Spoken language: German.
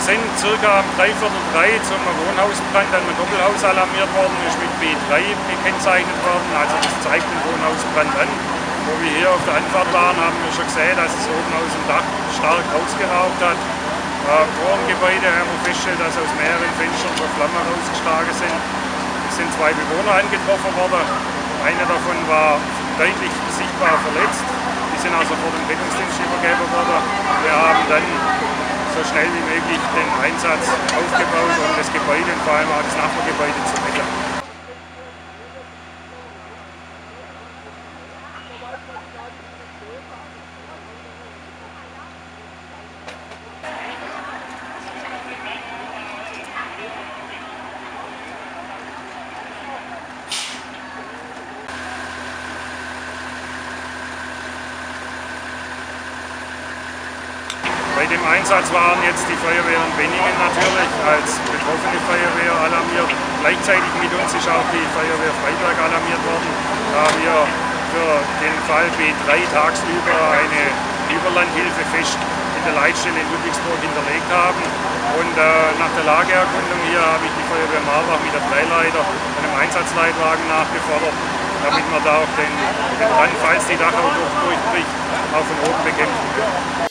sind circa um 2:45 zum Wohnhausbrand an einem Doppelhaus alarmiert worden, ist mit B3 gekennzeichnet worden, also das zeigt den Wohnhausbrand an. Wo wir hier auf der Anfahrt waren, haben wir schon gesehen, dass es oben aus dem Dach stark rausgeraucht hat. Vor dem Gebäude haben wir festgestellt, dass aus mehreren Fenstern schon Flammen rausgeschlagen sind. Es sind 2 Bewohner angetroffen worden. Einer davon war deutlich sichtbar verletzt. Die sind also vor dem Rettungsdienst übergeben worden. Wir haben dann so schnell wie möglich den Einsatz aufgebaut, um das Gebäude und vor allem auch das Nachbargebäude zu retten. Bei dem Einsatz waren jetzt die Feuerwehr in Benningen natürlich als betroffene Feuerwehr alarmiert. Gleichzeitig mit uns ist auch die Feuerwehr Freiberg alarmiert worden, da wir für den Fall B3 tagsüber eine Überlandhilfe fest in der Leitstelle in Ludwigsburg hinterlegt haben. Und nach der Lageerkundung hier habe ich die Feuerwehr Marbach mit der Freileiter und einem Einsatzleitwagen nachgefordert, damit man da auch den Brand, falls die Dachau durchbricht, auch von oben bekämpfen kann.